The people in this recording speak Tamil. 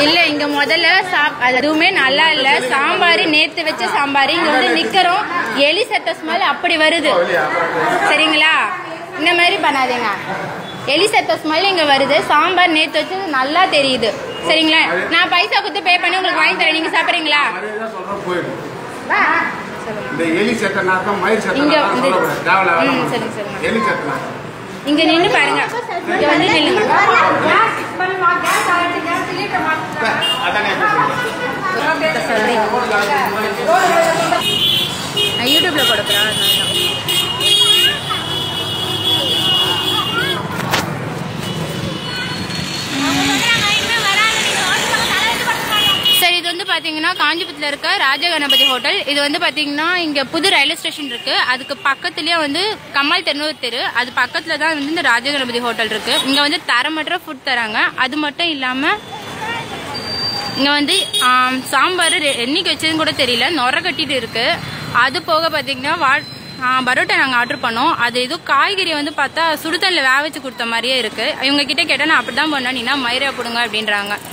இல்ல இங்க முதல்ல அதுவுமே நல்லா இல்ல. சாம்பார் நேத்து வச்ச சாம்பார் இங்க வந்து நிக்கிறோம். எலி செத்த ஸ்மெல் அப்படி வருது. சரிங்களா, இந்த மாதிரி பண்ணாதீங்க. எலி செத்த ஸ்மெல் இங்க வருது. சாம்பார் நேத்து வச்சது நல்லா தெரியுது. சரிங்களா, நான் பைசா கொடுத்து பே பண்ணி உங்களுக்கு வாங்கி தரேன். நீங்க சாப்பிடுறீங்களா? இங்க நின்று பாருங்க. இங்க வந்து நில்லுங்க. நான் யூடியூப்ல கொடுக்குறேன். சரி, இது வந்து பாத்தீங்கன்னா காஞ்சிபுரத்துல இருக்க ராஜகணபதி ஹோட்டல். இது வந்து பாத்தீங்கன்னா இங்க புது ரயில்வே ஸ்டேஷன் இருக்கு. அதுக்கு பக்கத்துலயே வந்து கமல் தென்னூர் தெரு, அது பக்கத்துல தான் வந்து இந்த ராஜகணபதி ஹோட்டல் இருக்கு. இங்க வந்து தரமற்ற ஃபுட் தராங்க. அது மட்டும் இல்லாம இங்க வந்து சாம்பார் என்னைக்கு வச்சதுன்னு கூட தெரியல, நொர கட்டிட்டு இருக்கு. அது போக பாத்தீங்கன்னா பரோட்டா நாங்கள் ஆர்டர் பண்ணோம். அது ஏதோ காய்கறி வந்து பார்த்தா சுடுதண்ணில் வேக வச்சு கொடுத்த மாதிரியே இருக்கு. இவங்க கிட்ட கேட்டால் நான் அப்படிதான் பண்ணேன், நீனா மயிரை போடுங்க அப்படின்றாங்க.